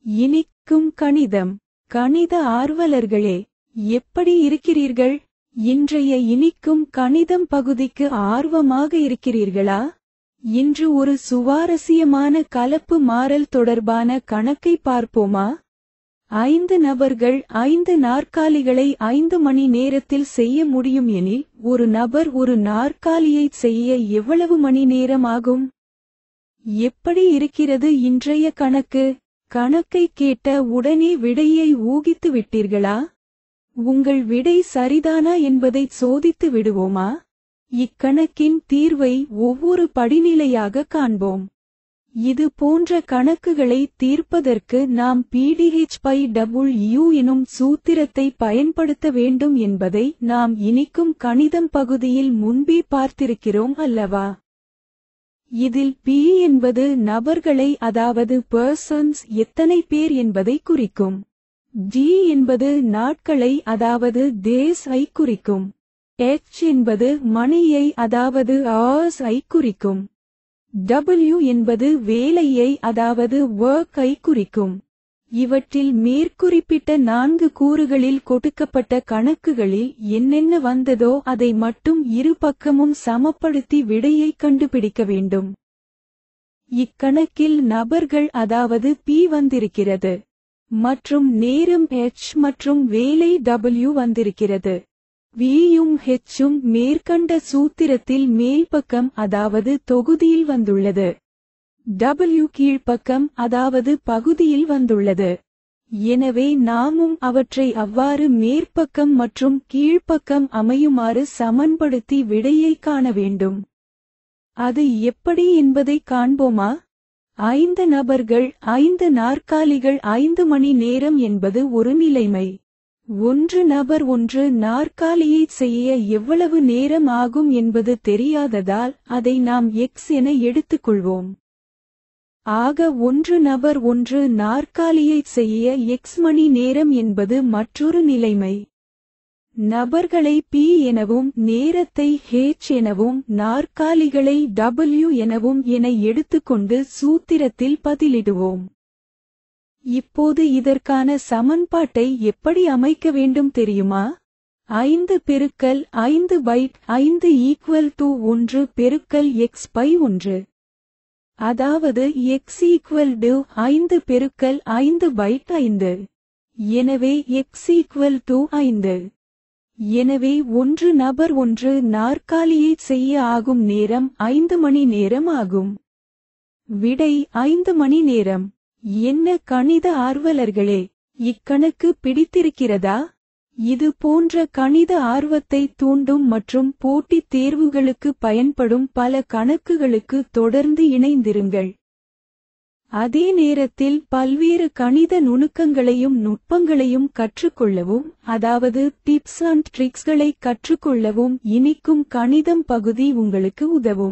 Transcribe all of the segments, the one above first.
இனிக்கும் கணிதம். கணித ஆர்வலர்களே, எப்படி இருக்கிறீர்கள்? இன்றைய இனிக்கும் கணிதம் பகுதிக்கு ஆர்வமாக இருக்கிறீர்களா? இன்று ஒரு சுவாரஸ்யமான கலப்பு மாறல் தொடர்பான கணக்கை பார்ப்போமா? 5 நபர்கள் 5 நாற்காலிகளை 5 மணி நேரத்தில் செய்ய முடியும் எனில், ஒரு நபர் ஒரு நாற்காலியைச் செய்ய எவ்வளவு மணி நேரம் ஆகும்? எப்படி இருக்கிறது இன்றைய கணக்கு? கணக்கை கேட்ட உடனே விடையை ஊகித்து விட்டீர்களா? உங்கள் விடை சரிதானா என்பதை சோதித்து விடுவோமா? இக்கணக்கின் தீர்வை ஒவ்வொரு படிநிலையாக காண்போம். இது போன்ற கணக்குகளை தீர்ப்பதற்கு நாம் PDH/W எனும் சூத்திரத்தை பயன்படுத்த வேண்டும் என்பதை நாம் இனிக்கும் கணிதம் பகுதியில் முன்பே பார்த்திருக்கிறோம் அல்லவா? இதில் P என்பது நபர்களை, அதாவது பர்சன்ஸ், எத்தனை பேர் என்பதை குறிக்கும். D என்பது நாட்களை, அதாவது டேஸ் ஐ குறிக்கும். H என்பது மணியை, அதாவது ஹவர்ஸ் ஐ குறிக்கும். W என்பது வேலையை, அதாவது வொர்க் ஐ குறிக்கும். இவற்றில் மேற்குறிப்பிட்ட 4 கூறுகளில் கொடுக்கப்பட்ட கணக்குகளில் என்னென்ன வந்ததோ அதை மட்டும் இரு பக்கமும் சமப்படுத்தி விடையை கண்டுபிடிக்க வேண்டும். இக்கணக்கில் நபர்கள், அதாவது P வந்திருக்கிறது. மற்றும் நேரம் H மற்றும் வேலை W வந்திருக்கிறது. Vயும் Hயும் மேற்கண்ட சூத்திரத்தில் மேல்பக்கம், அதாவது தொகுதியில் வந்துள்ளது. W கீழ்ப்பக்கம், அதாவது பகுதியில் வந்துள்ளது. எனவே நாமும் அவற்றை அவ்வாறு மேற்பக்கம் மற்றும் கீழ்ப்பக்கம் அமையுமாறு சமன்படுத்தி விடையை காண வேண்டும். அது எப்படி என்பதை காண்போமா? 5 நபர்கள் 5 நாற்காலிகள் 5 மணி நேரம் என்பது ஒரு நிலைமை. 1 நபர் 1 நாற்காலியைச் செய்ய எவ்வளவு நேரம் ஆகும் என்பது தெரியாததால் அதை நாம் X என எடுத்துக்கொள்வோம். ஆக 1 நபர் 1 நாற்காலியைச் செய்ய X மணி நேரம் என்பது மற்றொரு நிலைமை. நபர்களை P எனவும் நேரத்தை H எனவும் நாற்காலிகளை W எனவும் என எடுத்துக்கொண்டு சூத்திரத்தில் பதிலிடுவோம். இப்போது இதற்கான சமன்பாட்டை எப்படி அமைக்க வேண்டும் தெரியுமா? 5 பெருக்கல் 5 பைட் 5 = 1 பெருக்கல் X/1. அதாவது X = 5 பெருக்கல் 5 பைட் 5. எனவே X = 5. எனவே 1 நபர் 1 நாற்காலியைச் செய்ய ஆகும் நேரம் 5 மணி நேரம் ஆகும். விடை 5 மணி நேரம். என்ன கணித ஆர்வலர்களே, இக்கணக்கு பிடித்திருக்கிறதா? இது போன்ற கணித ஆர்வத்தை தூண்டும் மற்றும் போட்டித் தேர்வுகளுக்கு பயன்படும் பல கணக்குகளுக்கு தொடர்ந்து இணைந்திருங்கள். அதே நேரத்தில் பல்வேறு கணித நுணுக்கங்களையும் நுட்பங்களையும் கற்றுக்கொள்ளவும், அதாவது டிப்ஸ் அண்ட் ட்ரிக்ஸ்களை கற்றுக்கொள்ளவும் இனிக்கும் கணிதம் பகுதி உங்களுக்கு உதவும்.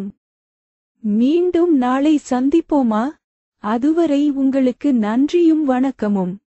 மீண்டும் நாளை சந்திப்போமா? அதுவரை உங்களுக்கு நன்றியும் வணக்கமும்.